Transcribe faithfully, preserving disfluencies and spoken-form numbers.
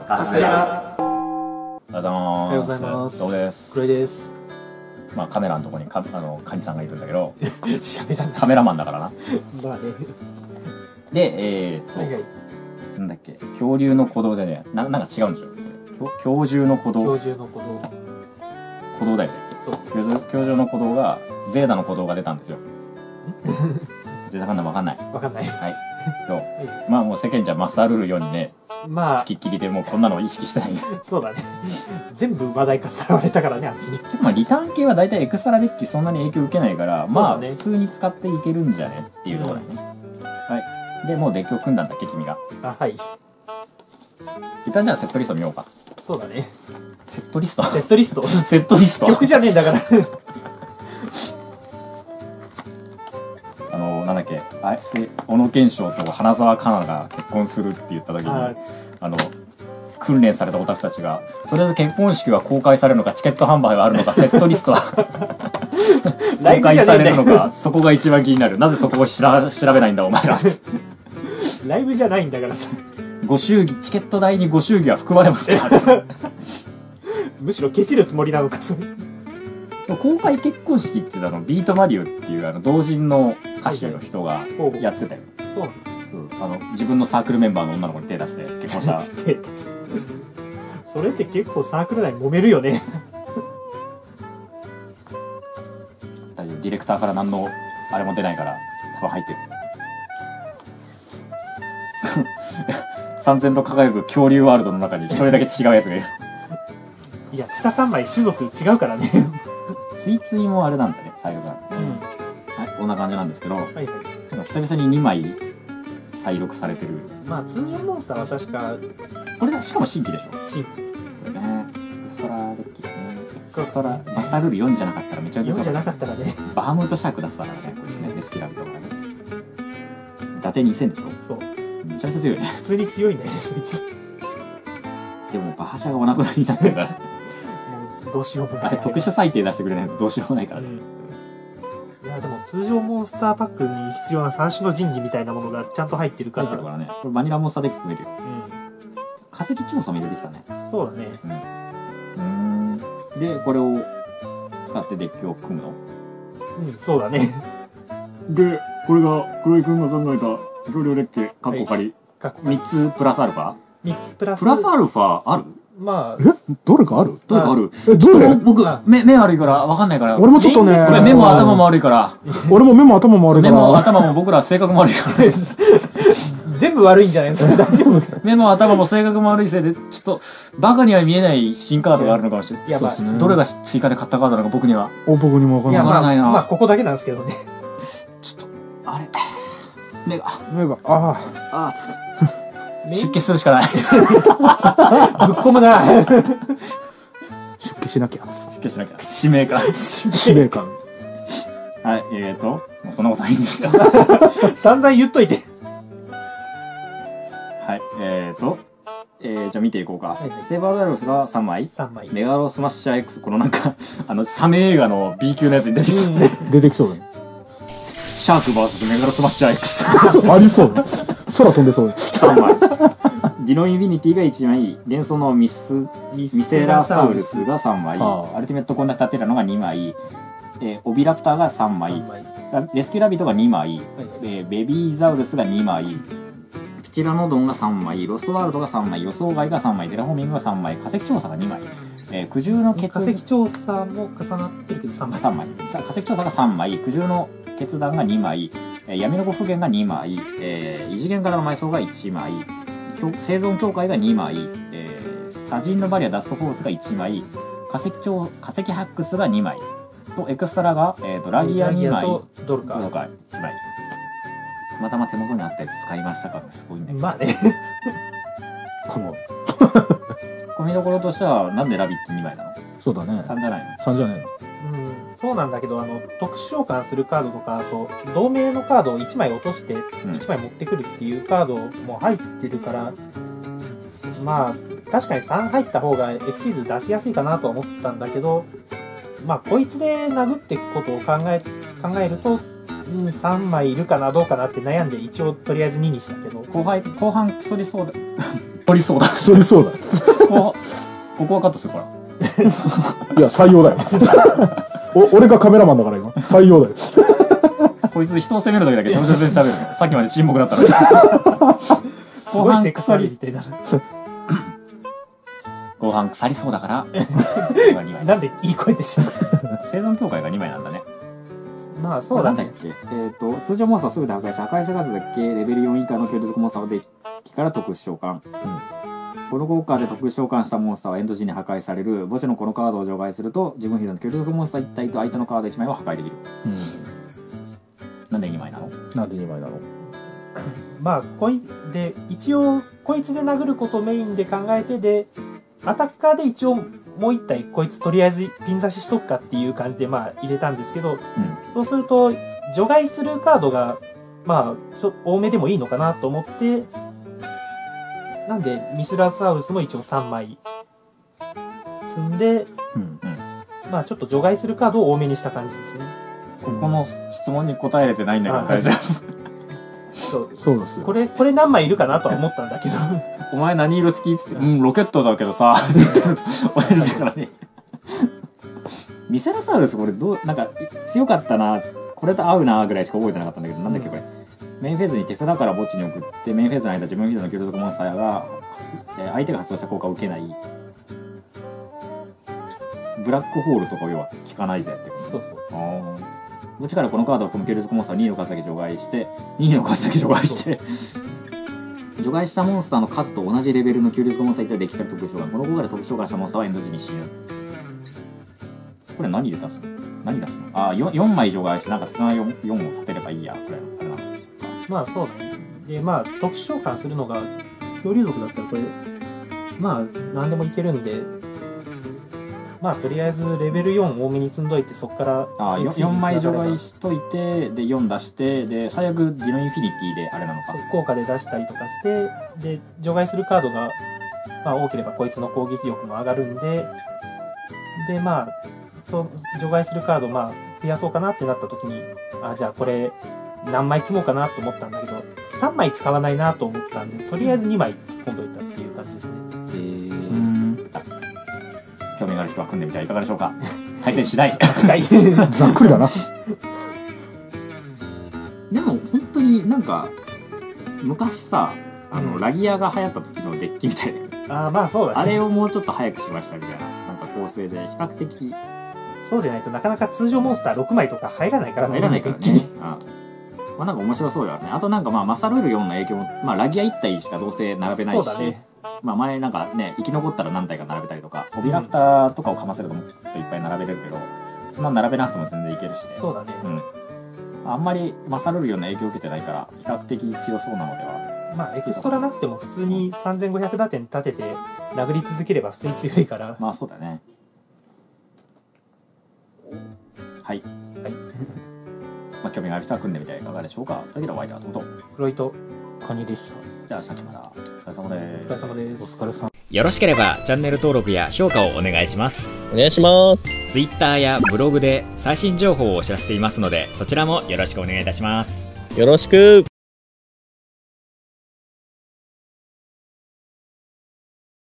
カステラ。おはようございます。 おはようございます。 どうです。 黒井です。 まあカメラのところにかあのカニさんがいるんだけど、 喋らない。 カメラマンだからな。 まあね。 で、えーっと、はいはい、なんだっけ、恐竜の鼓動じゃねえ、ななんか違うんでしょ。恐獣の鼓動。 恐獣の鼓動。 鼓動だよね。そう。恐獣の鼓動がゼーダの鼓動が出たんですよ。ゼーダかんだわかんない。 わかんない。 はい。そう。まあもう世間じゃマスタールールようにね。 まあ、 つきっきりでもうこんなの意識してない。 そうだね。全部話題化さらわれたからね、あっちに。 まあリターン系は大体エクストラデッキそんなに影響受けないから、まあ普通に使っていけるんじゃねっていうところだよね。はい。で、もうデッキを組んだんだっけ、君が。 あ、はい。 一旦じゃあセットリスト見ようか。 そうだね。 セットリストセットリストセットリスト曲じゃねえんだから。 あの、なんだっけ、あ小野賢章と花澤香菜が結婚するって言った時に、あ, あの、訓練されたオタクたちが、とりあえず結婚式は公開されるのか、チケット販売はあるのか、セットリストは公開されるのか、そこが一番気になる。なぜそこを調べないんだ、お前ら。 ライブじゃないんだからさ。 ご祝儀、チケット代にご祝儀は含まれますかむしろケチるつもりなのか、それ。 公開結婚式ってあのビートマリオっていうあの同人の歌手の人がやってたよ。そうあの自分のサークルメンバーの女の子に手出して結婚した。手出して。 それって結構サークル内揉めるよね。 大丈夫、ディレクターから何のあれも出ないから多分入ってる。三千と輝く恐竜ワールドの中にそれだけ違うやつがいる。 いや、下さんまい種族違うからね。 ついついもあれなんだね、最後が。うん。はい、こんな感じなんですけど、はいはい、久々ににまい再録されてる。 まあ、通常モンスターは確か、 これだ、しかも新規でしょ。 新規。 これね、エクストラデッキですね。エクストラ、マスタールールよんじゃなかったらめちゃめちゃよんじゃなかったらね。 バハムートシャーク出すからね、これですね、レスキュラビとかね。伊達にせんでしょ。そう。めちゃめちゃ強いね。 普通に強いんだよね、そいつ。 でも、バハシャがお亡くなりになってるから。 どうしようもない。 あれ、特殊裁定出してくれないとどうしようもないからね。 うん、いや、でも通常モンスターパックに必要な三種の神器みたいなものがちゃんと入ってるから。 入ってるからね。これバニラモンスターデッキ組めるよ。うん。化石調査も入れてきたね。 そうだね。 うん。うん。で、これを使ってデッキを組むの？ うん、そうだね。 で、これが黒井くんが考えた同僚デッキ、カッコ仮。みっつプラスアルファ？ みっ つプラス。 プラスアルファある？ まあ。 えどれかあるどれかあるえ、どれ僕、目、目悪いから、わかんないから。 俺もちょっとね。 俺目も頭も悪いから。 俺も目も頭も悪いから。 目も頭も僕ら性格も悪いから。 全部悪いんじゃないですか大丈夫目も頭も性格も悪いせいで、ちょっと、バカには見えない新カードがあるのかもしれない。いや、まあ、どれが追加で買ったカードなのか僕には。 お、僕にもわかんない。 わからないな。 まあ、ここだけなんですけどね。 ちょっと、あれ。目が。 目が、ああ。 ああ、つ出家するしかない。ぶっ込むな。 出家しなきゃ。 出家しなきゃ。使命感。 使命感。 はい、えーと、もうそんなことないんですよ。 散々言っといて。 はい、えーと、えー、じゃあ見ていこうか。はいはい、セーバーダイロスがさんまい。 さんまい。 メガロスマッシャー X、このなんか、あの、サメ映画の B 級のやつに出てきそうね。 出てきそうだね。 シャーク ブイエス メガロスマッシャー X。 ありそうね。空飛んでそうね。 さんまい。ディノインフィニティがいちまい、元素のミス、ミセラサウルスがさんまい、アルティメットコンダクターテラノがにまい、えー、オビラプターがさんまい、レスキューラビットがにまい、えー、ベビーザウルスがにまい、プチラノドンがさんまい、ロストワールドがさんまい、予想外がさんまい、テラフォーミングがさんまい、化石調査がにまい、えー、苦渋の決化石調査も重なってるけどさんまい。 さんまい。化石調査がさんまい、苦渋の決断がにまい、えー、闇の五不言がにまい、えー、異次元からの埋葬がいちまい、生存協会がにまい、えー、サジンのバリアダストフォースがいちまい、化石調、化石ハックスがにまい、と、エクストラが、えーと、ラギアにまい、 ドルカ。 ドルカいちまい。たまたま手元にあったやつ使いましたから、すごいね。 まあね。 この、込みどころとしては、なんでラビットにまいなの？ そうだね。 さんじゃないの？ さん じゃないの？ うん、そうなんだけど、あの、特殊召喚するカードとか、あと、同名のカードをいちまい落として、いちまい持ってくるっていうカードも入ってるから、うん、まあ、確かにさん入った方が エクシーズ出しやすいかなとは思ったんだけど、まあ、こいつで殴っていくことを考え、考えると、うん、さんまいいるかなどうかなって悩んで一応とりあえずににしたけど。 後輩、後半クソりそうだ。 取りそうだ。 それそうだ。 こここはカットするから。 いや、採用だよ。お俺がカメラマンだから今。採用だよ。 こいつ人を責めるだけだけど、上手に喋るの。さっきまで沈黙だったのに。 すごいセクサリティだな。 後半腐りそうだから、 なんでいい声でしょ。 生存境界がにまいなんだね。 まあそうだね。 なんだっけ、えっと、通常モンスターをすべて破壊し、破壊した数だけレベルよん以下の強力モンスターをデッキから特殊召喚。うん、この効果で特殊召喚したモンスターはエンド時に破壊される。墓地のこのカードを除外すると、自分フィールドの強力モンスターいち体と相手のカードいちまいを破壊できる。うん、なんでにまいなの？ なんでにまいなの？ まあ、こいで、一応、こいつで殴ることをメインで考えて、で、アタッカーで一応、もう一体こいつとりあえずピン刺ししとくかっていう感じでまあ入れたんですけど、うん、そうすると除外するカードがまあちょ多めでもいいのかなと思って、なんでミスラサウルスも一応さんまい積んで、うんうん、まあちょっと除外するカードを多めにした感じですね。 ここの質問に答えれてないんだけど大丈夫？ そうそうですよ。 これこれ何枚いるかなとは思ったんだけど。 お前何色付きっつって、うん、ロケットだけどさ、同じだからね。ミセラサウルスこれどう、なんか強かったな、これと合うなぐらいしか覚えてなかったんだけど、なんだっけこれ。メインフェーズに手札から墓地に送って、メインフェーズの間自分フィールドの強力モンスターが、えー、相手が発動した効果を受けない。ブラックホールとか要は効かないぜってこと。そうそう。あ墓地からこのカードを含む強力モンスターをにの数だけ除外して、にの数だけ除外して、除外したモンスターの数と同じレベルの強力モンスターいったらデッキから特殊召喚。この効果で特殊召喚したモンスターはエンド時に死ぬ。これ何で出すの？何出すの？ああ、よんまい除外して、なんか手が 4, 4を立てればいいや、くらいのあれなの。 まあそうだね。で、まあ特殊召喚するのが、恐竜族だったらこれ、まあ何でもいけるんで、まあとりあえずレベルよん多めに積んどいて、そっから。 ああ、よんまい除外しといて、でよん出して、で、最悪ディノインフィニティであれなのか。 効果で出したりとかして、で、除外するカードが、まあ多ければこいつの攻撃力も上がるんで、で、まあ、そう除外するカードまあ増やそうかなってなった時に、あ、じゃあこれ何枚積もうかなと思ったんだけど、さんまい使わないなと思ったんで、とりあえずにまい突っ込んどいたっていう感じですね。 へー。うん。興味がある人は組んでみてはいかがでしょうか。対戦しない。 ざっくりだな。 でも本当になんか昔さ、あの、うん、ラギアが流行った時のデッキみたいな。 ああ、まあそうだね。 あれをもうちょっと早くしましたみたいな、なんか構成で比較的。 そうじゃないとなかなか通常モンスターろくまいとか入らないからね。入らないからね。あまあなんか面白そうだよね。あとなんかまあマサルールよんの影響も、まあラギアいち体しかどうせ並べないし。そうだね。まあ前なんかね、生き残ったら何体か並べたりとか、オビラプターとかをかませるともっといっぱい並べれるけど、そんな並べなくても全然いけるしね。 そうだね。 うん。あんまりマサルールよんの影響を受けてないから、比較的強そうなのでは。 まあエクストラなくても普通にさんぜんごひゃく打点立てて殴り続ければ普通に強いから。 まあそうだね。はい。 はい。 まあ興味がある人は組んでみてはいかがでしょうか。だけどお相手はどうぞ。 黒井とカニでした。 じゃあさっきまだお疲れ様です。 お疲れ様です。 お疲れ様。 よろしければチャンネル登録や評価をお願いします。 お願いします。 Twitter やブログで最新情報をお知らせしていますので、そちらもよろしくお願いいたします。 よろしく。